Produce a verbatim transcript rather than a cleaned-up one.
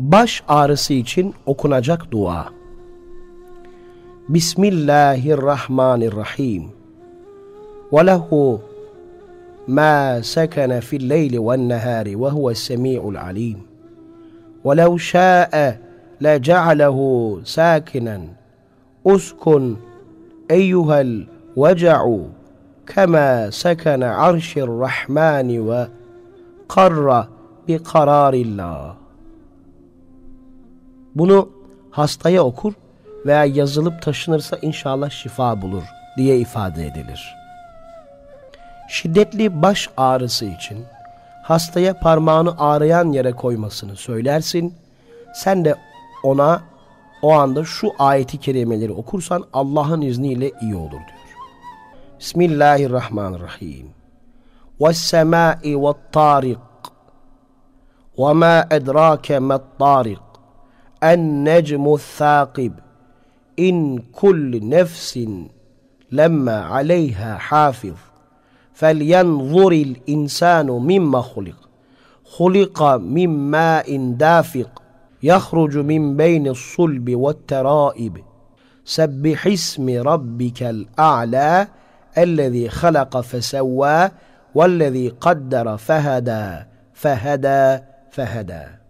Baş ağrısı için okunacak dua. Bismillahirrahmanirrahim. Ve lehu ma sekene fil leyli ven nehari ve huve's-semi'ul alim. Ve lev şa'e le ce'alehu sakinen. Uskun eyyuhel veca'u kema sekene arşir-rahmani ve karra bi kararillah. Bunu hastaya okur veya yazılıp taşınırsa inşallah şifa bulur diye ifade edilir. Şiddetli baş ağrısı için hastaya parmağını ağrıyan yere koymasını söylersin. Sen de ona o anda şu ayeti kerimeleri okursan Allah'ın izniyle iyi olur diyor. Bismillahirrahmanirrahim. وَالسَّمَاءِ وَالطَّارِقِ وَمَا اَدْرَاكَ مَا الطَّارِقِ النَّجْمُ الثَّاقِبِ اِنْ كُلِّ نَفْسٍ لَمَّا عَلَيْهَا حَافِظٌ فَلْيَنْظُرِ الْاِنْسَانُ مِمَّا خُلِقَ خُلِقَ مِنْ مَاءٍ دَافِقٍ يَخْرُجُ مِنْ بَيْنِ الصُّلْبِ وَالتَّرَائِبِ سَبِّحِ اسْمِ رَبِّكَ الْأَعْلَى الَّذِي خَلَقَ فَسَوَّى وَالَّذِي قَدَّرَ فَهَدَى فَهَدَى فَهَدَى